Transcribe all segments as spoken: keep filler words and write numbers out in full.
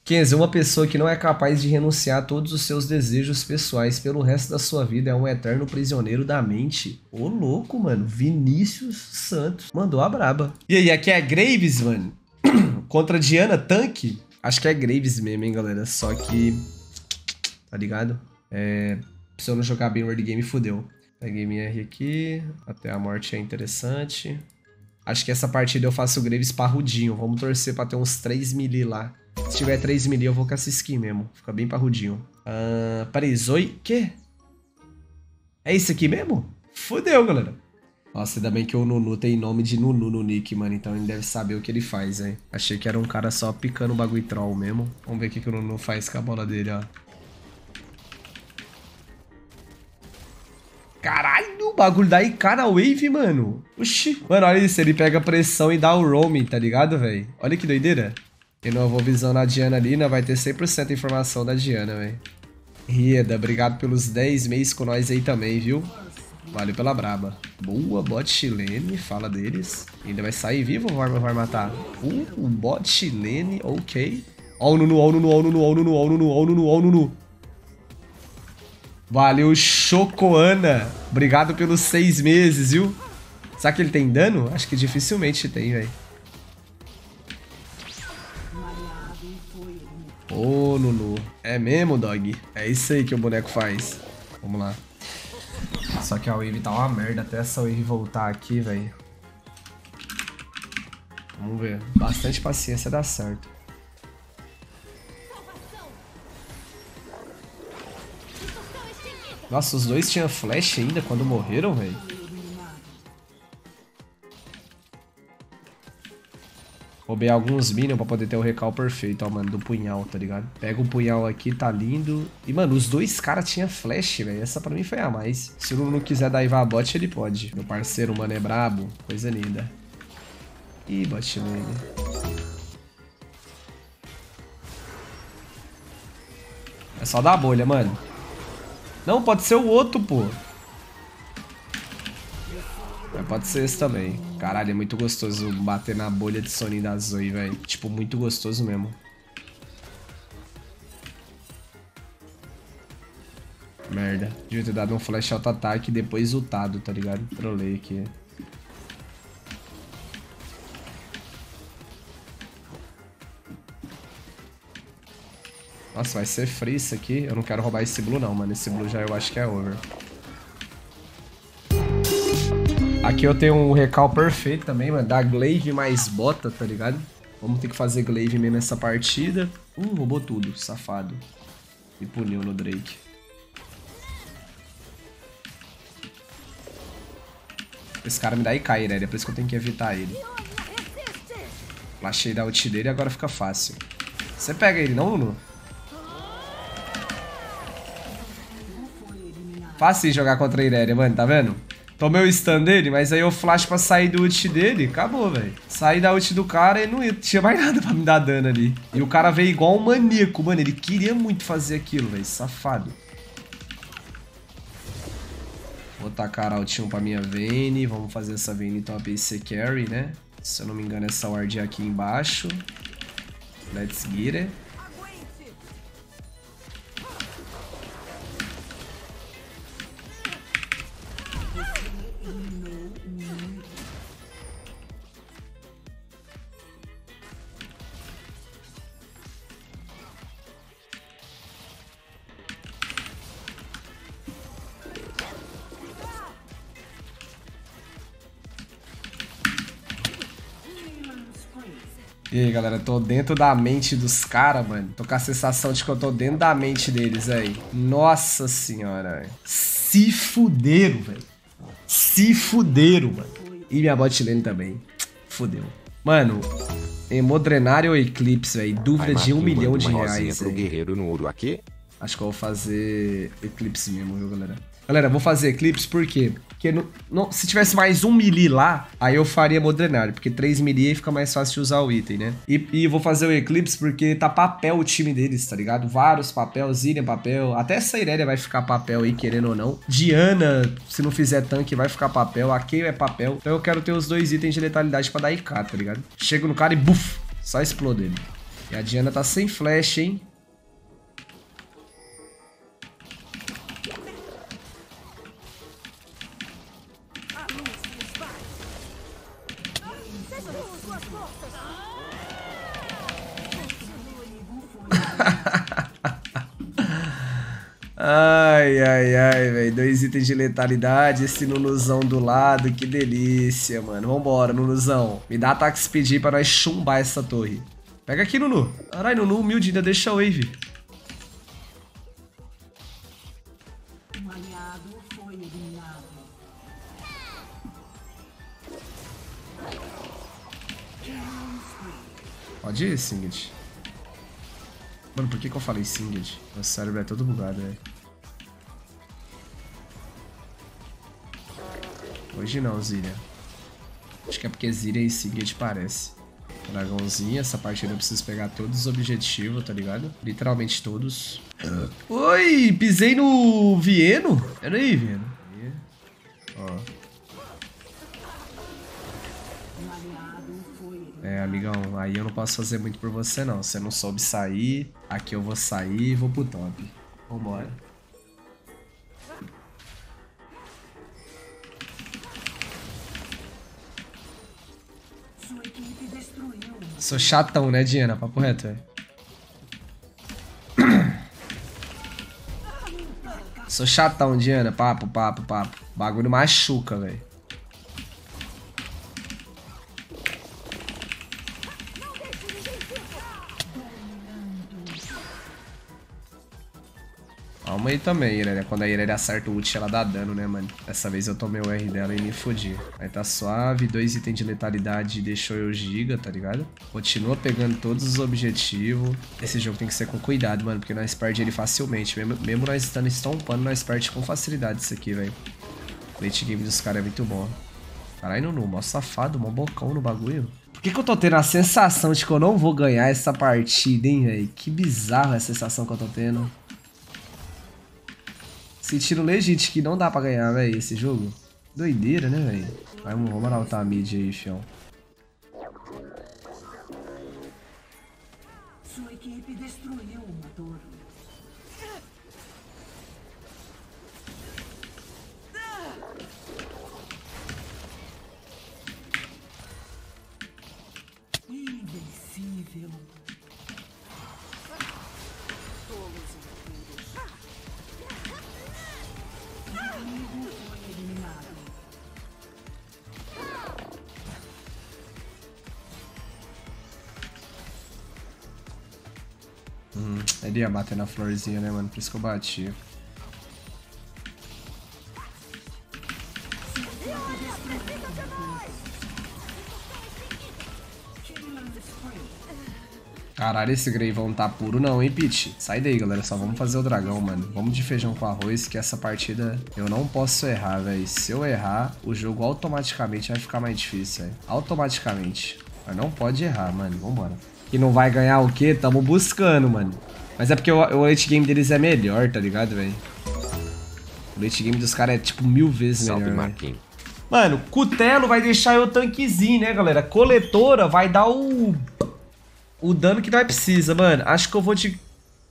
Kenzie, uma pessoa que não é capaz de renunciar a todos os seus desejos pessoais pelo resto da sua vida é um eterno prisioneiro da mente. Ô, louco, mano. Vinícius Santos mandou a braba. E aí, aqui é Graves, mano. Contra Diana, tanque. Acho que é Graves mesmo, hein, galera. Só que... Tá ligado? É... Se eu não jogar bem o early game, fudeu. Peguei minha R aqui. Até a morte é interessante. Acho que essa partida eu faço o Graves parrudinho. Vamos torcer pra ter uns três melee lá. Se tiver três melee, eu vou com essa skin mesmo. Fica bem parrudinho. Uh, peraí, Zoe... Quê? É isso aqui mesmo? Fudeu, galera. Nossa, ainda bem que o Nunu tem nome de Nunu no nick, mano. Então ele deve saber o que ele faz, hein. Achei que era um cara só picando o bagulho troll mesmo. Vamos ver o que, que o Nunu faz com a bola dele, ó. Caralho, o bagulho da I K na wave, mano. Oxi. Mano, olha isso. Ele pega pressão e dá o roaming, tá ligado, velho? Olha que doideira. Renovou visão na Diana ali, né? Vai ter cem por cento de informação da Diana, velho. Rieda, obrigado pelos dez meses com nós aí também, viu? Valeu pela braba. Boa, bot chilene, fala deles. Ainda vai sair vivo ou vai, vai matar? Uh, um bot chilene, ok. Ó o Nunu, ó o Nunu, ó o Nunu, ó o Nunu, ó o Nunu, ó o Nunu, ó o Nunu. Valeu, Chocoana. Obrigado pelos seis meses, viu? Será que ele tem dano? Acho que dificilmente tem, velho. Ô, oh, Nunu. É mesmo, dog? É isso aí que o boneco faz. Vamos lá. Só que a wave tá uma merda até essa wave voltar aqui, velho. Vamos ver. Bastante paciência dá certo. Nossa, os dois tinham flash ainda quando morreram, velho. Roubei alguns minions pra poder ter o recal perfeito, ó, mano, do punhal, tá ligado? Pega o punhal aqui, tá lindo. E, mano, os dois caras tinham flash, velho. Essa pra mim foi a mais. Se o Nunu quiser daivar a bot, ele pode. Meu parceiro, mano, é brabo. Coisa linda. Ih, bot nele. É só dar a bolha, mano. Não, pode ser o outro, pô. Mas pode ser esse também. Caralho, é muito gostoso bater na bolha de Sonin da Zoe, velho. Tipo, muito gostoso mesmo. Merda. Devia ter dado um flash auto-ataque e depois ultado, tá ligado? Trolei aqui. Nossa, vai ser free isso aqui. Eu não quero roubar esse blue não, mano. Esse blue já eu acho que é over. Aqui eu tenho um recal perfeito também, mano. Da glaive mais bota, tá ligado? Vamos ter que fazer glaive mesmo nessa partida. Hum, roubou tudo, safado. Me puniu no Drake. Esse cara me dá I K, né? É por isso que eu tenho que evitar ele. Flashei da ult dele e agora fica fácil. Você pega ele, não, Nunu? Fácil jogar contra a Irelia, mano, tá vendo? Tomei o stun dele, mas aí eu flash pra sair do ult dele, acabou, velho. Saí da ult do cara e não tinha mais nada pra me dar dano ali. E o cara veio igual um maníaco, mano. Ele queria muito fazer aquilo, velho. Safado. Vou tacar a ultinho pra minha Vayne. Vamos fazer essa Vayne top A C carry, né? Se eu não me engano, essa ward aqui embaixo. Let's get it. E aí, galera, tô dentro da mente dos caras, mano. Tô com a sensação de que eu tô dentro da mente deles, aí. Nossa senhora, velho. Se fuderam, velho. Se fuderam, mano. E minha bot lane também. Fudeu. Mano, Hemodrenário ou Eclipse, velho? Dúvida de um milhão de reais, pro guerreiro no ouro aqui? Acho que eu vou fazer Eclipse mesmo, viu, galera? Galera, vou fazer Eclipse por quê? Porque no, no, se tivesse mais um melee lá, aí eu faria Hemodrenário, porque três melee fica mais fácil de usar o item, né? E, e vou fazer o Eclipse porque tá papel o time deles, tá ligado? Vários papel, Zillion papel, até essa Irelia vai ficar papel aí, querendo ou não. Diana, se não fizer tanque, vai ficar papel. A Kayle é papel. Então eu quero ter os dois itens de letalidade pra dar I K, tá ligado? Chego no cara e buf, só explode ele. E a Diana tá sem flash, hein? Ai, ai, ai, velho. Dois itens de letalidade, esse Nunuzão do lado, que delícia, mano. Vambora, Nunuzão. Me dá ataque speed pra nós chumbar essa torre. Pega aqui, Nunu. Caralho, Nunu, humilde, ainda deixa a wave. Um aliado foi eliminado. Pode ir, Singed. Mano, por que que eu falei Singed? Meu cérebro é todo bugado, velho. Hoje não, Zillia. Acho que é porque Zillia e Singed parece. Dragãozinho, essa partida eu preciso pegar todos os objetivos, tá ligado? Literalmente todos. Oi, pisei no Vieno? Pera aí, Vieno. Ó. É, amigão, aí eu não posso fazer muito por você não. Você não soube sair, aqui eu vou sair e vou pro top. Vambora. Sou chatão, né, Diana? Papo reto, velho. Sou chatão, Diana. Papo, papo, papo. Bagulho machuca, velho. Calma aí também, Irelia. Quando a Irelia acerta o ult, ela dá dano, né, mano? Dessa vez eu tomei o R dela e me fodi. Aí tá suave, dois itens de letalidade deixou eu giga, tá ligado? Continua pegando todos os objetivos. Esse jogo tem que ser com cuidado, mano, porque nós perdemos ele facilmente. Mesmo, mesmo nós estando estompando, nós perdemos com facilidade isso aqui, velho. O late game dos caras é muito bom. Caralho, Nunu, mó safado, mó bocão no bagulho. Por que que eu tô tendo a sensação de que eu não vou ganhar essa partida, hein, velho? Que bizarra a sensação que eu tô tendo. Sentindo legítimo que não dá pra ganhar, velho, esse jogo. Doideira, né, velho? Vamos, vamos altar a mid aí, fião. Sua equipe destruiu uma torre. Invencível. Hum, ele ia bater na florzinha, né, mano? Por isso que eu bati. Caralho, esse Greivão tá puro não, hein, Pete? Sai daí, galera. Só vamos fazer o dragão, mano. Vamos de feijão com arroz, que essa partida eu não posso errar, velho. Se eu errar, o jogo automaticamente vai ficar mais difícil, velho. Automaticamente. Mas não pode errar, mano. Vambora. E não vai ganhar o quê? Tamo buscando, mano. Mas é porque o, o late game deles é melhor, tá ligado, velho? O late game dos caras é, tipo, mil vezes Salve, melhor, Marquinhos. Mano, Cutelo vai deixar eu tanquezinho, né, galera? Coletora vai dar o... O dano que nós precisa, mano. Acho que eu vou de...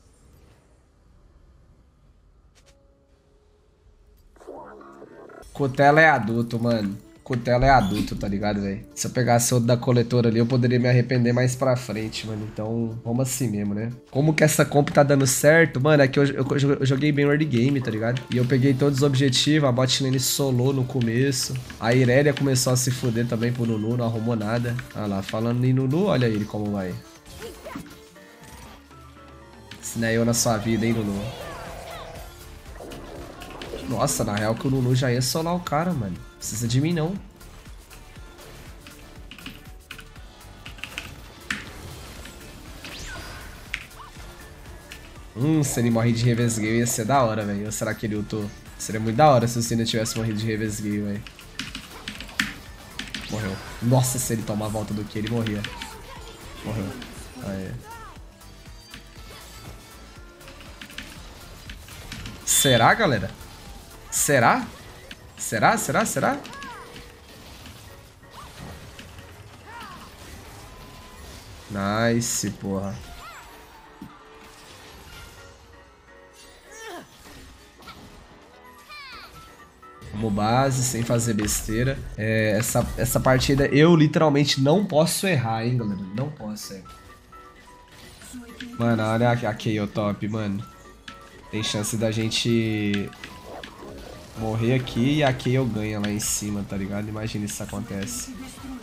Cutelo é adulto, mano. Cutelo é adulto, tá ligado, velho? Se eu pegasse outro da coletora ali, eu poderia me arrepender mais pra frente, mano. Então, vamos assim mesmo, né? Como que essa comp tá dando certo, mano, é que eu, eu, eu joguei bem o early game, tá ligado? E eu peguei todos os objetivos, a bot lane solou no começo. A Irelia começou a se fuder também pro Nunu, não arrumou nada. Ah lá, falando em Nunu, olha ele como vai. Ensina eu na sua vida, hein, Nunu? Nossa, na real que o Nunu já ia solar o cara, mano. Precisa de mim, não. Hum, se ele morrer de revesgueio ia ser da hora, velho. Ou será que ele ultou? Seria muito da hora se o Cine tivesse morrido de revesgueio, velho. Morreu. Nossa, se ele tomar a volta do que ele morria. Morreu. Aí. Será, galera? Será? Será? Será? Será? Nice, porra. Como base, sem fazer besteira. É, essa, essa partida eu literalmente não posso errar, hein, galera? Não posso errar. Mano, olha a, a K O top, mano. Tem chance da gente morrer aqui e a K O ganha lá em cima, tá ligado? Imagina se isso acontece.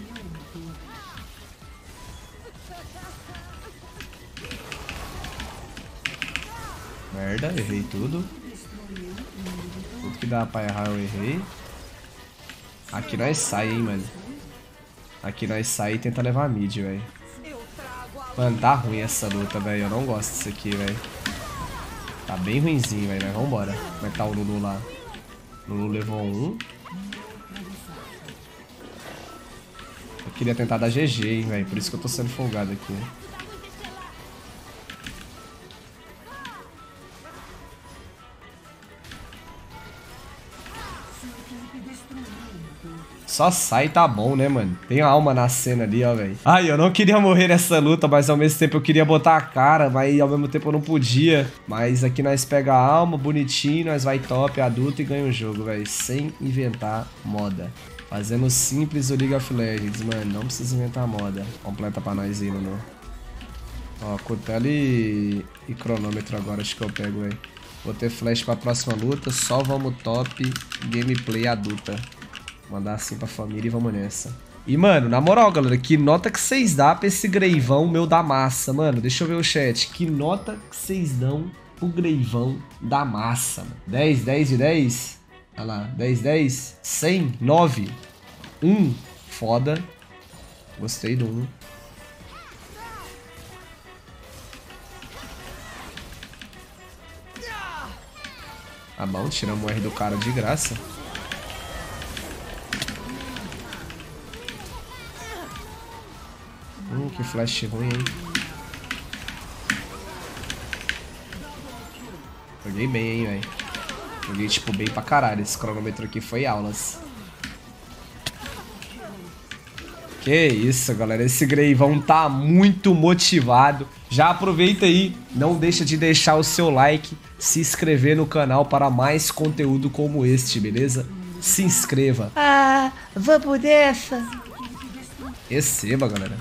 Merda, errei tudo. Tudo que dá pra errar eu errei. Aqui nós sai, hein, mano. Aqui nós sai e tenta levar mid, velho. Mano, tá ruim essa luta, velho. Eu não gosto disso aqui, velho. Tá bem ruinzinho, velho. Mas vambora. Como é que tá o Lulu lá? O Lulu levou um. Eu queria tentar dar G G, hein, velho. Por isso que eu tô sendo folgado aqui. Só sai tá bom, né, mano? Tem alma na cena ali, ó, velho. Ai, eu não queria morrer nessa luta, mas ao mesmo tempo eu queria botar a cara, mas ao mesmo tempo eu não podia. Mas aqui nós pega a alma, bonitinho, nós vai top, adulto e ganha o jogo, velho. Sem inventar moda. Fazendo simples o League of Legends, mano. Não precisa inventar moda. Completa pra nós aí, Nuno. Ó, cutela e... e cronômetro agora, acho que eu pego, velho. Vou ter flash pra próxima luta, só vamos top, gameplay adulta. Mandar assim pra família e vamos nessa. E, mano, na moral, galera, que nota que vocês dão pra esse Greivão meu da massa, mano? Deixa eu ver o chat. Que nota que vocês dão pro Greivão da massa, mano? dez, dez de dez? Olha lá, dez, dez? cem, nove, um. Foda. Gostei do um. Tá bom, tiramos o R do cara de graça. Hum, que flash ruim, hein? Joguei bem, hein, velho. Joguei, tipo, bem pra caralho. Esse cronômetro aqui foi aulas. Que isso, galera. Esse Greivão tá muito motivado. Já aproveita aí. Não deixa de deixar o seu like. Se inscrever no canal para mais conteúdo como este, beleza? Se inscreva. Ah, vamos nessa. Receba, galera.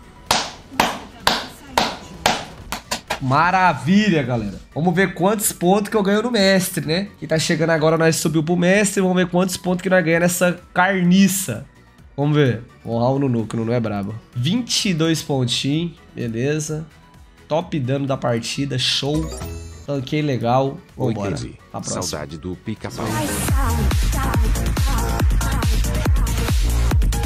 Maravilha, galera. Vamos ver quantos pontos que eu ganho no mestre, né? Que tá chegando agora, nós subiu pro mestre. Vamos ver quantos pontos que nós ganhamos nessa carniça. Vamos ver. Vamos honrar o Nunu, que o Nunu é brabo. vinte e dois pontinhos. Beleza. Top dano da partida. Show. Tanquei legal. Vambora. A próxima. Saudade do pica-pau.